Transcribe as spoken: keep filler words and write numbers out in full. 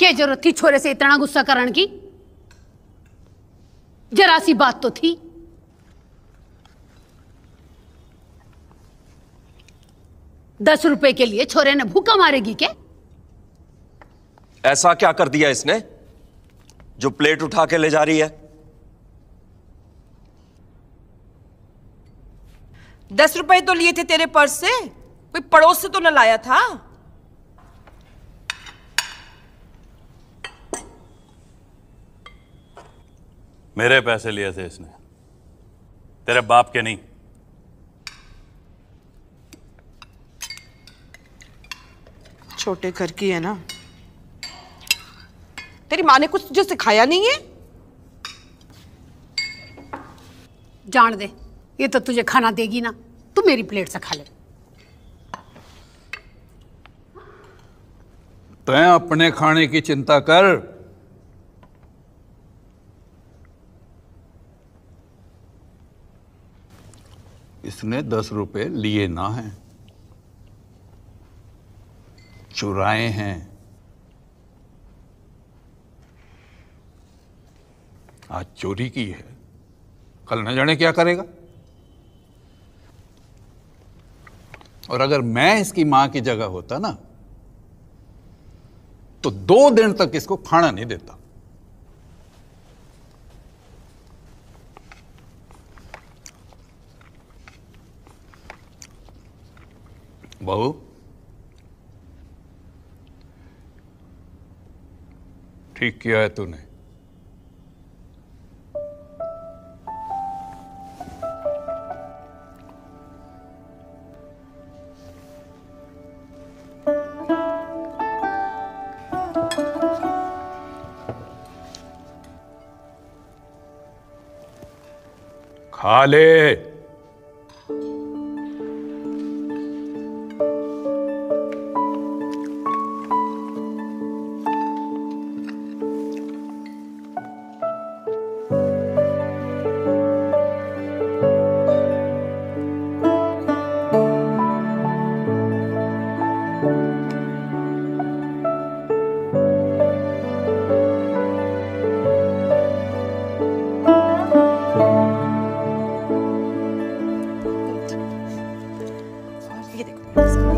क्या जरूरत थी छोरे से इतना गुस्सा करने की? जरा सी बात तो थी। दस रुपए के लिए छोरे ने भूखा मारेगी क्या? ऐसा क्या कर दिया इसने जो प्लेट उठा के ले जा रही है? दस रुपए तो लिए थे तेरे पर्स से, कोई पड़ोस से तो न लाया था। मेरे पैसे लिए थे इसने, तेरे बाप के नहीं। छोटे घर की है ना, तेरी माँ ने कुछ तुझे सिखाया नहीं है? जान दे, ये तो तुझे खाना देगी ना, तू मेरी प्लेट से खा ले। तैं अपने खाने की चिंता कर। इसने दस रुपए लिए ना हैं, चुराए हैं। आज चोरी की है, कल न जाने क्या करेगा। और अगर मैं इसकी मां की जगह होता ना, तो दो दिन तक इसको खाना नहीं देता। बहू, ठीक किया है तूने। खा ले। ये देखो।